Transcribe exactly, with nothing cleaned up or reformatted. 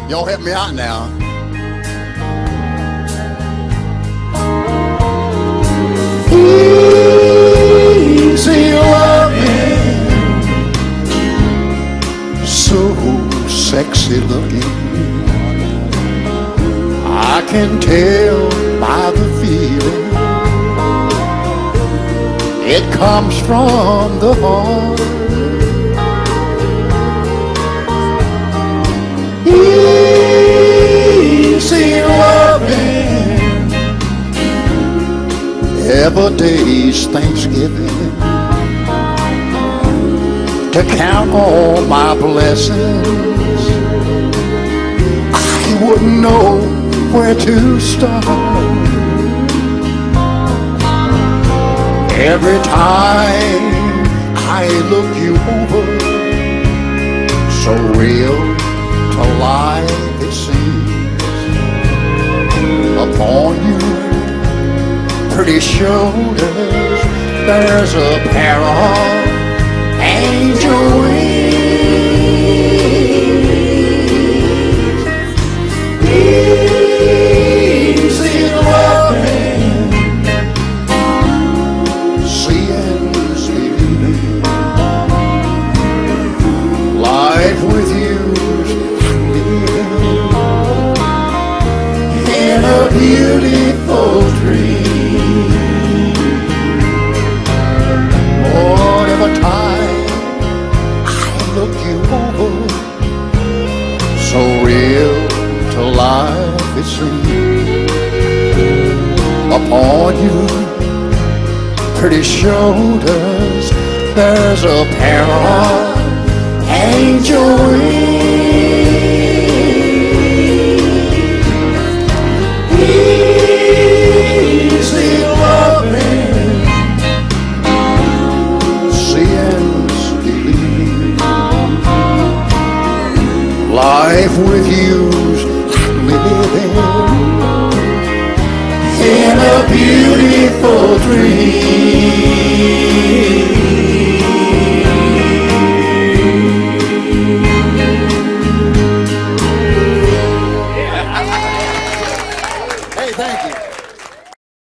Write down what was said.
Y'all help me out now. Easy loving, so sexy looking. I can tell by the feeling it comes from the heart. Easy loving, every day's Thanksgiving, to count all my blessings. I wouldn't know where to start. Every time I look you over, so real to life it seems. Upon you pretty shoulders there's a pair of angel wings. Easy loving, seeing is believing. Life with you's in a beautiful dream. Whatever time I look you over, so real to life it seems. Upon you pretty shoulders there's a pair of angel wings.